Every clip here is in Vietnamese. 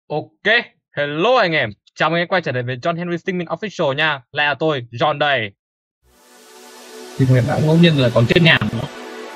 Ok, hello anh em. Chào mừng anh quay trở lại với John Henry Stingmin Official nha. Lại là tôi, John đây. Thì người bạn ngẫu nhiên là còn chết nhảm nữa.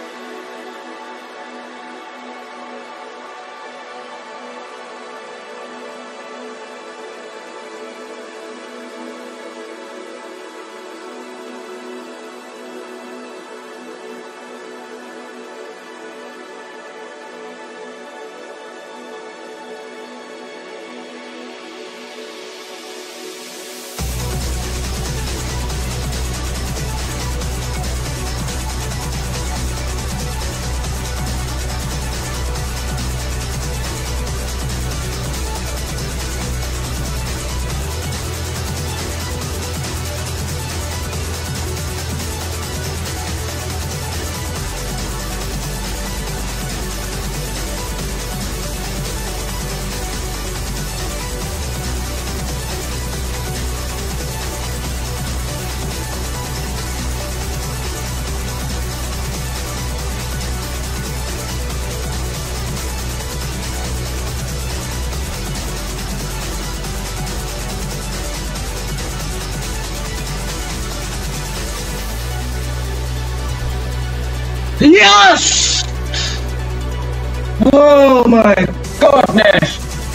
Yes! Oh my goodness!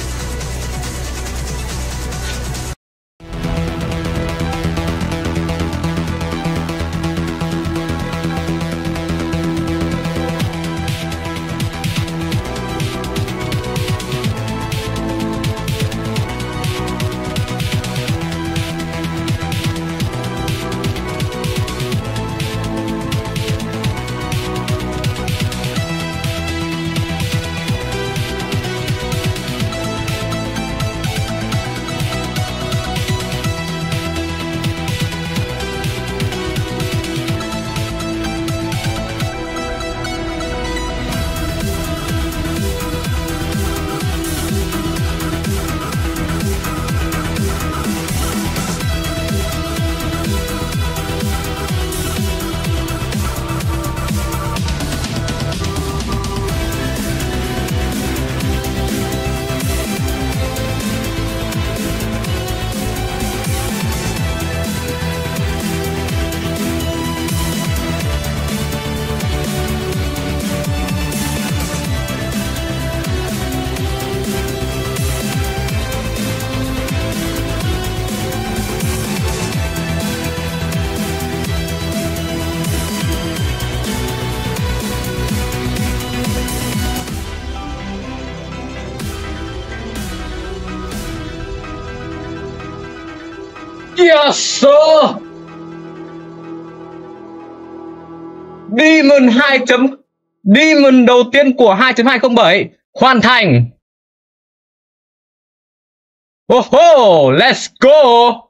Yes sir! Demon 2. Demon đầu tiên của 2.207 hoàn thành. Oh ho, let's go.